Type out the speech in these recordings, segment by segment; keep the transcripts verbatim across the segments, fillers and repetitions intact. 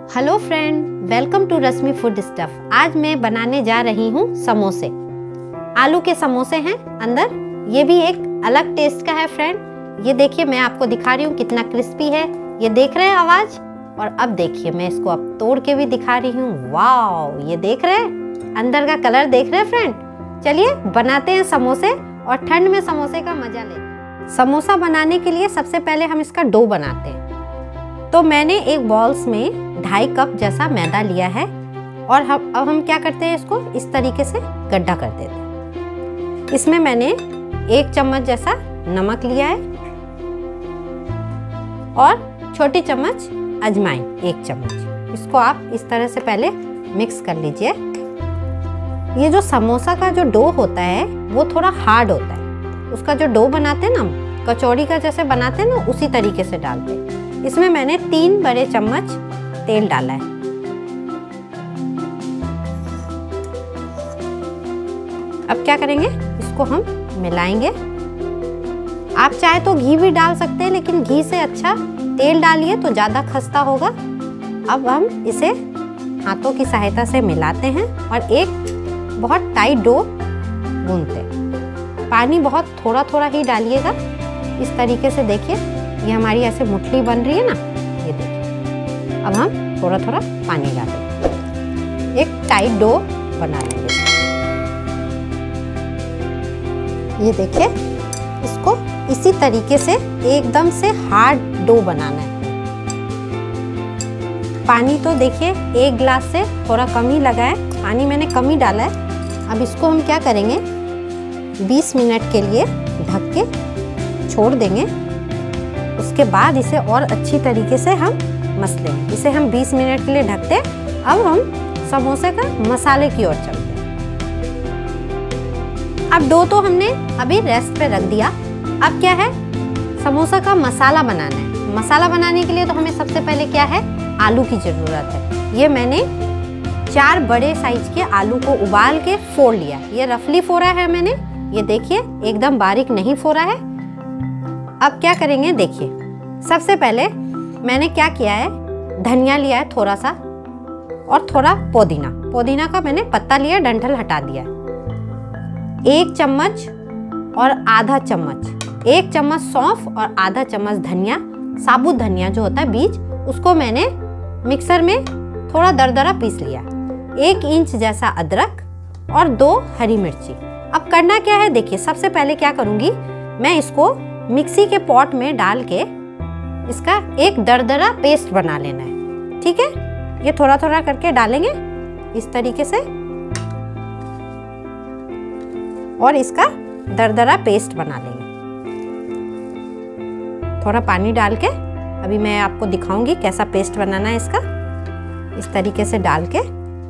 Hello friend, welcome to Rashmi food stuff. आज मैं बनाने जा रही हूँ समोसे। आलू के समोसे हैं अंदर। ये भी एक अलग टेस्ट का है फ्रेंड। ये देखिए, मैं आपको दिखा रही हूँ कितना क्रिस्पी है। ये देख रहे हैं आवाज। और अब देखिए, मैं इसको अब तोड़ के भी दिखा रही हूँ। वाव, ये देख रहे हैं अंदर का कलर, देख रहे हैं फ्रेंड। चलिए बनाते हैं समोसे और ठंड में समोसे का मजा लेते हैं। समोसा बनाने के लिए सबसे पहले हम इसका डो बनाते हैं। तो मैंने एक बॉल्स में ढाई कप जैसा मैदा लिया है और हम अब हम क्या करते हैं, इसको इस तरीके से गड्ढा कर देते हैं। इसमें मैंने एक चम्मच जैसा नमक लिया है और छोटी चम्मच अजवाइन, एक चम्मच। इसको आप इस तरह से पहले मिक्स कर लीजिए। ये जो समोसा का जो डो होता है वो थोड़ा हार्ड होता है। उसका जो डो बनाते हैं ना, कचौड़ी का जैसे बनाते हैं ना, उसी तरीके से डालते हैं। इसमें मैंने तीन बड़े चम्मच तेल डाला है। अब क्या करेंगे, इसको हम मिलाएंगे। आप चाहे तो घी भी डाल सकते हैं, लेकिन घी से अच्छा तेल डालिए तो ज़्यादा खस्ता होगा। अब हम इसे हाथों की सहायता से मिलाते हैं और एक बहुत टाइट डो गूंथते हैं। पानी बहुत थोड़ा थोड़ा ही डालिएगा। इस तरीके से देखिए, ये हमारी ऐसे मुठली बन रही है ना, ये देखिए। अब हम थोड़ा थोड़ा पानी डालेंगे, एक टाइट डो बना लेंगे। ये देखिए, इसको इसी तरीके से एकदम से हार्ड डो बनाना है। पानी तो देखिए एक गिलास से थोड़ा कम ही लगा है, पानी मैंने कम ही डाला है। अब इसको हम क्या करेंगे, बीस मिनट के लिए ढक के छोड़ देंगे। उसके बाद इसे और अच्छी तरीके से हम मस लेंगे। इसे हम बीस मिनट के लिए ढकते हैं। अब हम समोसे का मसाले की ओर चलते हैं। अब डो तो हमने अभी रेस्ट पे रख दिया। अब क्या है, समोसा का मसाला बनाना है। मसाला बनाने के लिए तो हमें सबसे पहले क्या है, आलू की ज़रूरत है। ये मैंने चार बड़े साइज के आलू को उबाल के फोड़ लिया। ये रफली फोड़ा है मैंने, ये देखिए एकदम बारीक नहीं फोड़ा है। अब क्या करेंगे, देखिए सबसे पहले मैंने क्या किया है, धनिया लिया है थोड़ा सा और थोड़ा पुदीना। पुदीना का मैंने पत्ता लिया, डंठल हटा दिया। एक चम्मच और आधा चम्मच, एक चम्मच सौंफ और आधा चम्मच धनिया, साबुत धनिया जो होता है बीज, उसको मैंने मिक्सर में थोड़ा दरदरा पीस लिया। एक इंच जैसा अदरक और दो हरी मिर्ची। अब करना क्या है, देखिए सबसे पहले क्या करूँगी, मैं इसको मिक्सी के पॉट में डाल के इसका एक दरदरा पेस्ट बना लेना है। ठीक है, ये थोड़ा थोड़ा करके डालेंगे इस तरीके से और इसका दरदरा पेस्ट बना लेंगे। थोड़ा पानी डाल के अभी मैं आपको दिखाऊंगी कैसा पेस्ट बनाना है इसका। इस तरीके से डाल के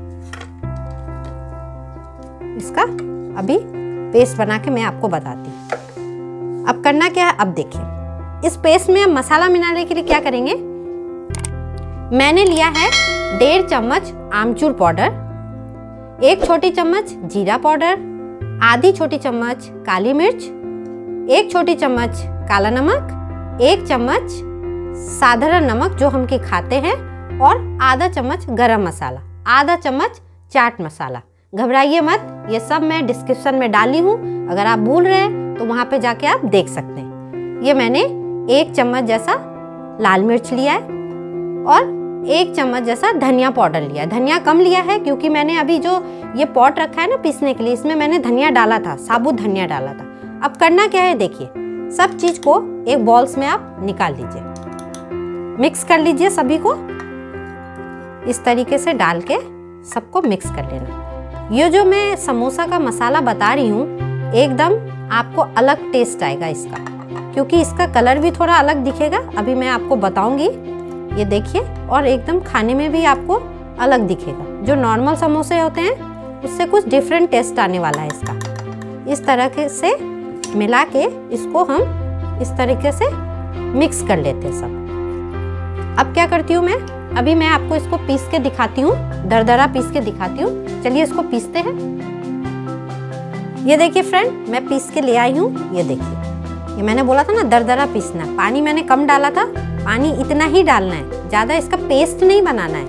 इसका अभी पेस्ट बना के मैं आपको बताती हूँ। अब करना क्या है, अब देखिए इस पेस्ट में मसाला मिलाने के लिए क्या करेंगे, मैंने लिया है डेढ़ चम्मच आमचूर पाउडर, एक छोटी चम्मच जीरा पाउडर, आधी छोटी चम्मच काली मिर्च, एक छोटी चम्मच काला नमक, एक चम्मच साधारण नमक जो हम के खाते हैं और आधा चम्मच गरम मसाला, आधा चम्मच चाट मसाला। घबराइए मत, ये सब मैं डिस्क्रिप्शन में डाली हूँ। अगर आप भूल रहे हैं तो वहाँ पे जाके आप देख सकते हैं। ये मैंने एक चम्मच जैसा लाल मिर्च लिया है और एक चम्मच जैसा धनिया पाउडर लिया है। धनिया कम लिया है क्योंकि मैंने अभी जो ये पॉट रखा है ना पीसने के लिए, इसमें मैंने धनिया डाला था, साबुत धनिया डाला था। अब करना क्या है, देखिए सब चीज को एक बॉल्स में आप निकाल लीजिए, मिक्स कर लीजिए सभी को। इस तरीके से डाल के सबको मिक्स कर लेना। ये जो मैं समोसा का मसाला बता रही हूँ, एकदम आपको अलग टेस्ट आएगा इसका, क्योंकि इसका कलर भी थोड़ा अलग दिखेगा। अभी मैं आपको बताऊंगी, ये देखिए, और एकदम खाने में भी आपको अलग दिखेगा। जो नॉर्मल समोसे होते हैं उससे कुछ डिफरेंट टेस्ट आने वाला है इसका। इस तरह से मिला के इसको हम इस तरीके से मिक्स कर लेते हैं सब। अब क्या करती हूँ मैं, अभी मैं आपको इसको पीस के दिखाती हूँ, दरदरा पीस के दिखाती हूँ। चलिए इसको पीसते हैं। ये देखिए फ्रेंड, मैं पीस के ले आई हूँ। ये देखिए, ये मैंने बोला था ना दरदरा पीसना। पानी मैंने कम डाला था, पानी इतना ही डालना है, ज़्यादा इसका पेस्ट नहीं बनाना है।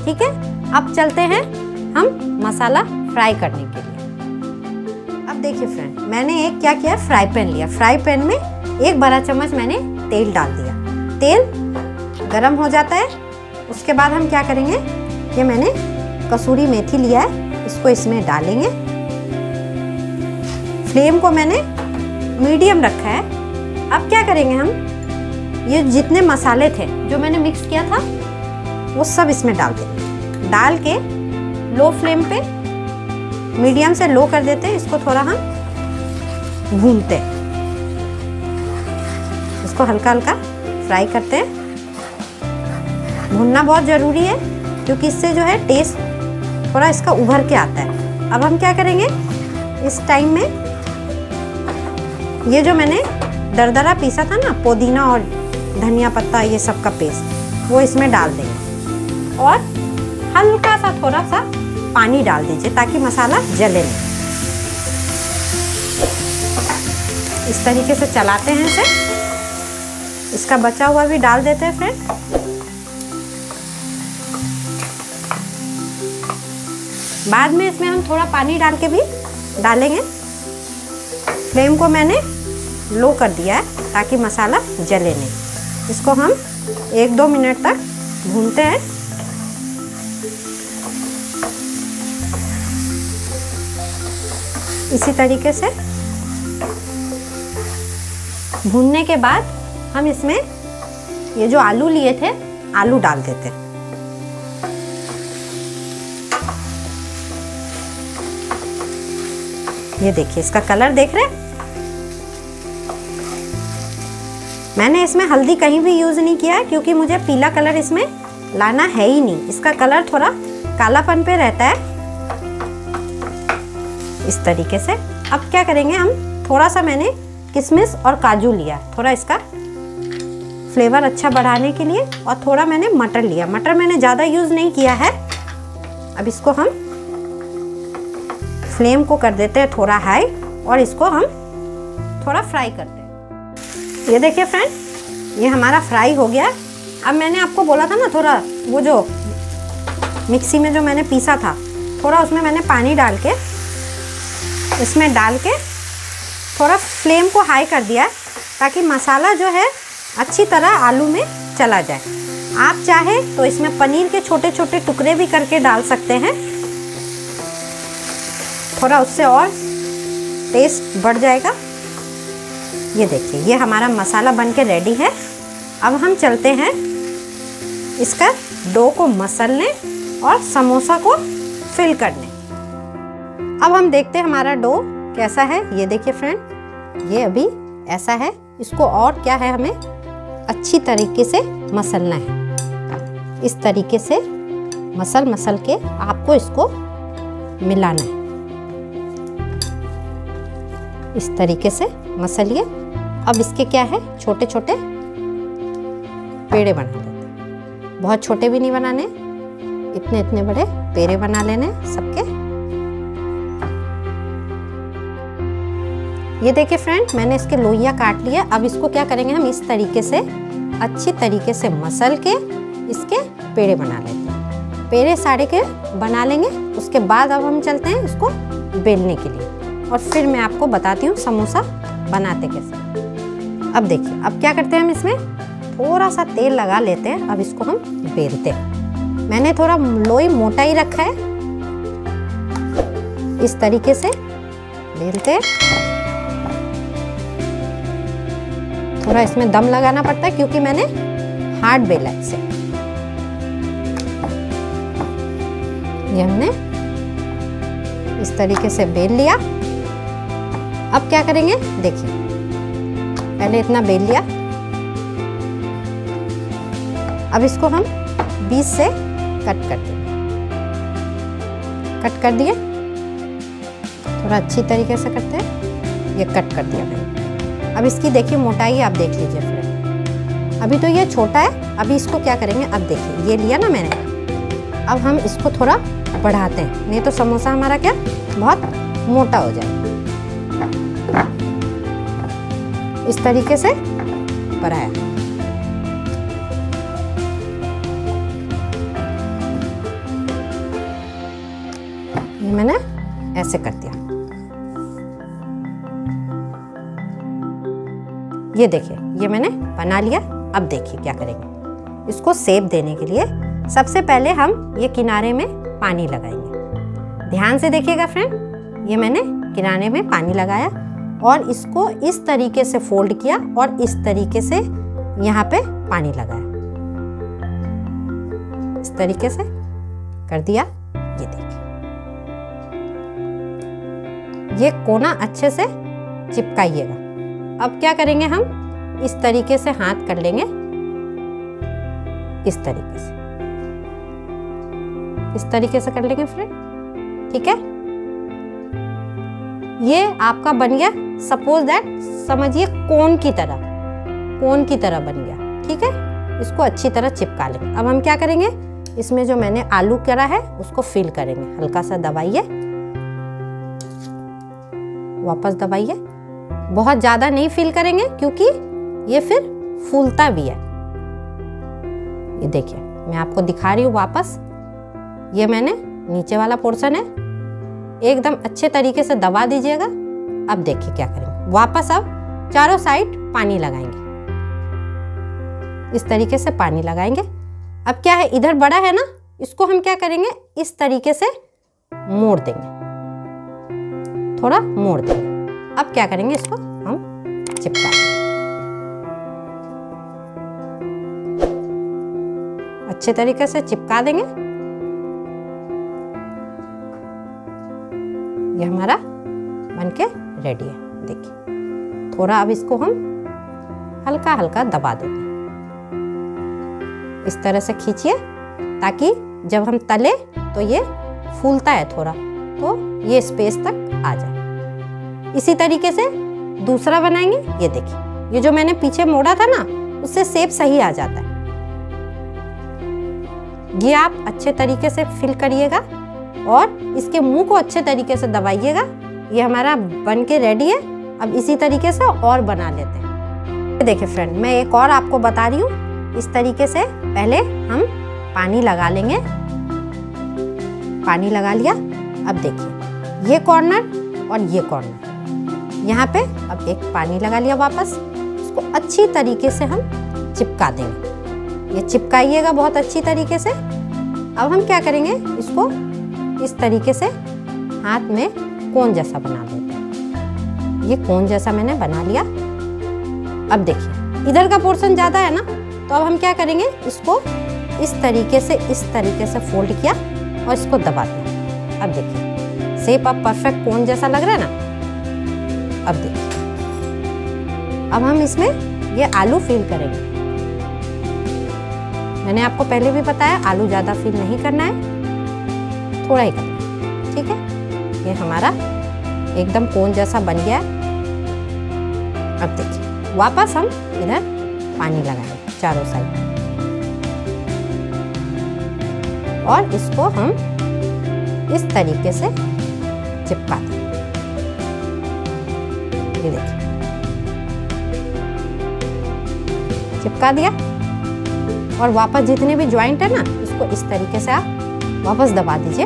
ठीक है, अब चलते हैं हम मसाला फ्राई करने के लिए। अब देखिए फ्रेंड, मैंने एक क्या किया, फ्राई पैन लिया। फ्राई पैन में एक बड़ा चम्मच मैंने तेल डाल दिया। तेल गरम हो जाता है, उसके बाद हम क्या करेंगे, ये मैंने कसूरी मेथी लिया है, इसको इसमें डालेंगे। फ्लेम को मैंने मीडियम रखा है। अब क्या करेंगे हम, ये जितने मसाले थे जो मैंने मिक्स किया था वो सब इसमें डाल देंगे। डाल के लो फ्लेम पे, मीडियम से लो कर देते हैं। इसको थोड़ा हम भूनते हैं, इसको हल्का हल्का फ्राई करते हैं। भूनना बहुत ज़रूरी है क्योंकि इससे जो है टेस्ट थोड़ा इसका उभर के आता है। अब हम क्या करेंगे, इस टाइम में ये जो मैंने दरदरा पीसा था ना, पुदीना और धनिया पत्ता, ये सब का पेस्ट, वो इसमें डाल देंगे और हल्का सा थोड़ा सा पानी डाल दीजिए ताकि मसाला जले नहीं। इस तरीके से चलाते हैं इसे। इसका बचा हुआ भी डाल देते हैं फ्रेंड। बाद में इसमें हम थोड़ा पानी डाल के भी डालेंगे। फ्लेम को मैंने लो कर दिया है ताकि मसाला जले नहीं। इसको हम एक दो मिनट तक भूनते हैं। इसी तरीके से भूनने के बाद हम इसमें ये जो आलू लिए थे, आलू डाल देते हैं। ये देखिए, इसका कलर देख रहे हैं। मैंने इसमें हल्दी कहीं भी यूज नहीं किया है क्योंकि मुझे पीला कलर इसमें लाना है ही नहीं। इसका कलर थोड़ा कालापन पे रहता है। इस तरीके से अब क्या करेंगे, हम थोड़ा सा मैंने किशमिश और काजू लिया, थोड़ा इसका फ्लेवर अच्छा बढ़ाने के लिए, और थोड़ा मैंने मटर लिया। मटर मैंने ज़्यादा यूज़ नहीं किया है। अब इसको हम फ्लेम को कर देते हैं थोड़ा हाई और इसको हम थोड़ा फ्राई करते हैं। ये देखिए फ्रेंड, ये हमारा फ्राई हो गया। अब मैंने आपको बोला था ना, थोड़ा वो जो मिक्सी में जो मैंने पीसा था, थोड़ा उसमें मैंने पानी डाल के इसमें डाल के थोड़ा फ्लेम को हाई कर दिया ताकि मसाला जो है अच्छी तरह आलू में चला जाए। आप चाहे तो इसमें पनीर के छोटे छोटे टुकड़े भी करके डाल सकते हैं, थोड़ा उससे और टेस्ट बढ़ जाएगा। ये देखिए, ये हमारा मसाला बनके रेडी है। अब हम चलते हैं इसका डो को मसलने और समोसा को फिल करने। अब हम देखते हैं हमारा डो कैसा है। ये देखिए फ्रेंड, ये अभी ऐसा है। इसको और क्या है, हमें अच्छी तरीके से मसलना है। इस तरीके से मसल मसल के आपको इसको मिलाना है। इस तरीके से मसलिए। अब इसके क्या है, छोटे छोटे पेड़े बना लेते हैं। बहुत छोटे भी नहीं बनाने, इतने इतने बड़े पेड़े बना लेने सबके। ये देखिए फ्रेंड, मैंने इसके लोइयाँ काट लिया। अब इसको क्या करेंगे, हम इस तरीके से अच्छी तरीके से मसल के इसके पेड़े बना लेते हैं। पेड़े सारे के बना लेंगे। उसके बाद अब हम चलते हैं इसको बेलने के लिए, और फिर मैं आपको बताती हूँ समोसा बनाते कैसे। अब देखिए, अब क्या करते हैं, हम इसमें थोड़ा सा तेल लगा लेते हैं। अब इसको हम बेलते हैं। मैंने थोड़ा लोई मोटा ही रखा है। इस तरीके से बेलते हैं। थोड़ा इसमें दम लगाना पड़ता है क्योंकि मैंने हार्ड बेला है इसे। ये हमने इस तरीके से बेल लिया। अब क्या करेंगे, देखिए, पहले इतना बेल लिया। अब इसको हम बीच से कट कर देंगे। कट कर दिए, थोड़ा अच्छी तरीके से करते हैं। ये कट कर दिया मैंने। अब इसकी देखिए मोटाई आप देख लीजिए फ्रेंड। अभी तो ये छोटा है। अभी इसको क्या करेंगे, अब देखिए, ये लिया ना मैंने। अब हम इसको थोड़ा बढ़ाते हैं, नहीं तो समोसा हमारा क्या बहुत मोटा हो जाए। इस तरीके से बढ़ाया। मैंने ऐसे कर दिया। ये देखिए, ये मैंने बना लिया। अब देखिए क्या करेंगे। इसको शेप देने के लिए सबसे पहले हम ये किनारे में पानी लगाएंगे। ध्यान से देखिएगा फ्रेंड, ये मैंने किनारे में पानी लगाया और इसको इस तरीके से फोल्ड किया और इस तरीके से यहाँ पे पानी लगाया। इस तरीके से कर दिया। ये देखिए, ये कोना अच्छे से चिपकाइएगा। अब क्या करेंगे, हम इस तरीके से हाथ कर लेंगे, इस तरीके से इस तरीके से कर लेंगे फ्रेंड। ठीक है, ये आपका बन गया, सपोज दैट समझिए कोन की तरह, कोन की तरह बन गया। ठीक है, इसको अच्छी तरह चिपका लेंगे। अब हम क्या करेंगे, इसमें जो मैंने आलू करा है उसको फिल करेंगे। हल्का सा दबाइए, वापस दबाइए। बहुत ज्यादा नहीं फिल करेंगे क्योंकि ये फिर फूलता भी है। ये देखिए, मैं आपको दिखा रही हूँ वापस। ये मैंने नीचे वाला पोर्शन है, एकदम अच्छे तरीके से दबा दीजिएगा। अब देखिए क्या करेंगे, वापस अब चारों साइड पानी लगाएंगे। इस तरीके से पानी लगाएंगे। अब क्या है, इधर बड़ा है ना, इसको हम क्या करेंगे, इस तरीके से मोड़ देंगे, थोड़ा मोड़ देंगे। अब क्या करेंगे, इसको हम चिपका देंगे। अच्छे तरीके से चिपका देंगे। ये हमारा बनके रेडी है। देखिए, थोड़ा अब इसको हम हल्का हल्का दबा देंगे। इस तरह से खींचिए ताकि जब हम तले तो ये फूलता है थोड़ा, तो ये स्पेस तक आ जाए। इसी तरीके से दूसरा बनाएंगे। ये देखिए, ये जो मैंने पीछे मोड़ा था ना, उससे शेप सही आ जाता है। ये आप अच्छे तरीके से फिल करिएगा और इसके मुंह को अच्छे तरीके से दबाइएगा। ये हमारा बन के रेडी है। अब इसी तरीके से और बना लेते हैं। देखिए फ्रेंड, मैं एक और आपको बता रही हूँ। इस तरीके से पहले हम पानी लगा लेंगे। पानी लगा लिया। अब देखिए, ये कॉर्नर और ये कॉर्नर, यहाँ पे अब एक पानी लगा लिया वापस। इसको अच्छी तरीके से हम चिपका देंगे। ये चिपकाइएगा बहुत अच्छी तरीके से। अब हम क्या करेंगे, इसको इस तरीके से हाथ में कोन जैसा बना देते हैं। ये कोन जैसा मैंने बना लिया। अब देखिए, इधर का पोर्शन ज़्यादा है ना, तो अब हम क्या करेंगे, इसको इस तरीके से इस तरीके से फोल्ड किया और इसको दबा दिया। अब देखिए, शेप अब परफेक्ट कोन जैसा लग रहा है ना। अब देखिए, अब हम इसमें ये आलू फिल करेंगे। मैंने आपको पहले भी बताया, आलू ज़्यादा फिल नहीं करना है, थोड़ा ही करना है। ठीक है, ये हमारा एकदम कोन जैसा बन गया है। अब देखिए, वापस हम इधर पानी लगाएंगे चारों साइड और इसको हम इस तरीके से चिपका दें। ये देखिए, चिपका दिया और वापस जितने भी ज्वाइंट है ना, इसको इस तरीके से आप वापस दबा दीजिए।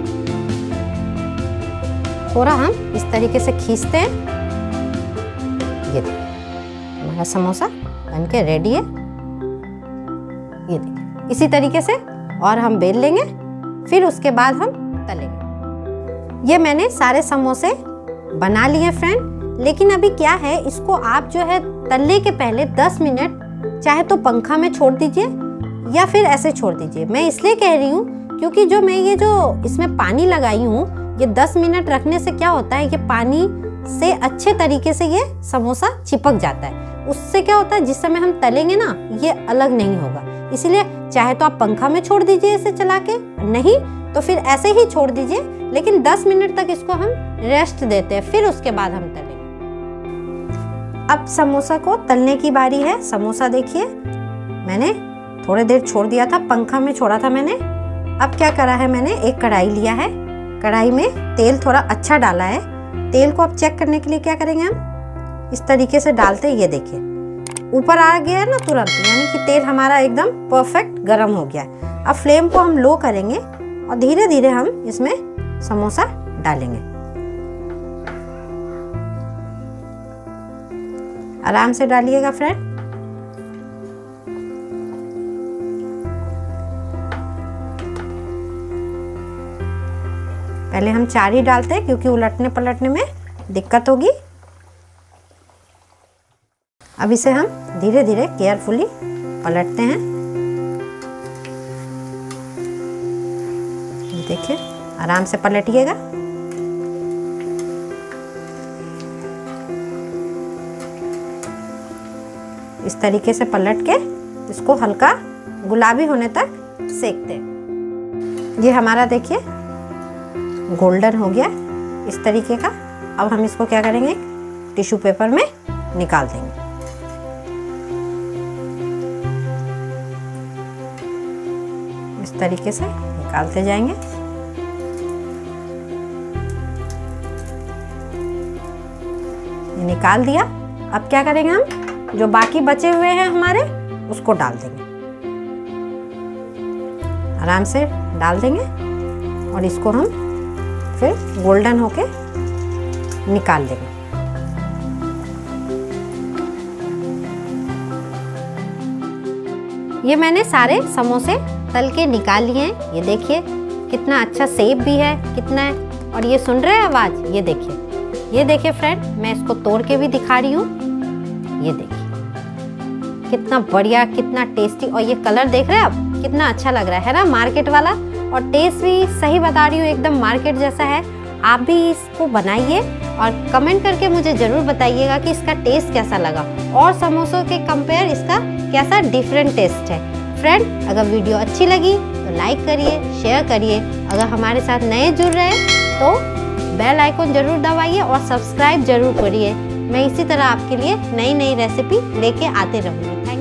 थोड़ा हम इस तरीके से खींचते हैं। ये देखिए, हमारा समोसा बनके रेडी है। ये देखिए, इसी तरीके से और हम बेल लेंगे, फिर उसके बाद हम तलेंगे। ये मैंने सारे समोसे बना लिए फ्रेंड। लेकिन अभी क्या है, इसको आप जो है तलने के पहले दस मिनट चाहे तो पंखा में छोड़ दीजिए या फिर ऐसे छोड़ दीजिए। मैं इसलिए कह रही हूँ क्योंकि जो मैं ये जो इसमें पानी लगाई हूँ, ये दस मिनट रखने से क्या होता है, ये पानी से अच्छे तरीके से ये समोसा चिपक जाता है। उससे क्या होता है, जिस समय हम तलेंगे ना, ये अलग नहीं होगा। इसलिए चाहे तो आप पंखा में छोड़ दीजिए इसे चला के, नहीं तो फिर ऐसे ही छोड़ दीजिए। लेकिन दस मिनट तक इसको हम रेस्ट देते हैं, फिर उसके बाद हम तलेंगे। अब समोसा को तलने की बारी है। समोसा देखिए, मैंने थोड़ी देर छोड़ दिया था, पंखा में छोड़ा था मैंने। अब क्या करा है, मैंने एक कढ़ाई लिया है। कढ़ाई में तेल थोड़ा अच्छा डाला है। तेल को अब चेक करने के लिए क्या करेंगे, हम इस तरीके से डालते हैं। ये देखिए, ऊपर आ गया है ना तुरंत, यानी कि तेल हमारा एकदम परफेक्ट गर्म हो गया है। अब फ्लेम को हम लो करेंगे और धीरे धीरे हम इसमें समोसा डालेंगे। आराम से डालिएगा फ्रेंड। पहले हम चार ही डालते हैं क्योंकि उलटने पलटने में दिक्कत होगी। अब इसे हम धीरे धीरे केयरफुली पलटते हैं। देखिए आराम से पलटिएगा। इस तरीके से पलट के इसको हल्का गुलाबी होने तक सेकते हैं। ये हमारा देखिए गोल्डन हो गया इस तरीके का। अब हम इसको क्या करेंगे, टिश्यू पेपर में निकाल देंगे। इस तरीके से निकालते जाएंगे। ये निकाल दिया। अब क्या करेंगे, हम जो बाकी बचे हुए हैं हमारे उसको डाल देंगे। आराम से डाल देंगे और इसको हम फिर गोल्डन होके निकाल देंगे। ये मैंने सारे समोसे तल के निकाल लिए हैं। ये देखिए कितना अच्छा शेप भी है, कितना है। और ये सुन रहे हैं आवाज, ये देखिए, ये देखिए फ्रेंड, मैं इसको तोड़ के भी दिखा रही हूँ। ये देखिए कितना बढ़िया, कितना टेस्टी। और ये कलर देख रहे हैं आप, कितना अच्छा लग रहा है ना, मार्केट वाला। और टेस्ट भी सही बता रही हूँ, एकदम मार्केट जैसा है। आप भी इसको बनाइए और कमेंट करके मुझे ज़रूर बताइएगा कि इसका टेस्ट कैसा लगा और समोसों के कंपेयर इसका कैसा डिफरेंट टेस्ट है। फ्रेंड, अगर वीडियो अच्छी लगी तो लाइक करिए, शेयर करिए। अगर हमारे साथ नए जुड़ रहे हैं तो बेल आइकन जरूर दबाइए और सब्सक्राइब जरूर करिए। मैं इसी तरह आपके लिए नई नई रेसिपी लेके आते रहूँगी। थैंक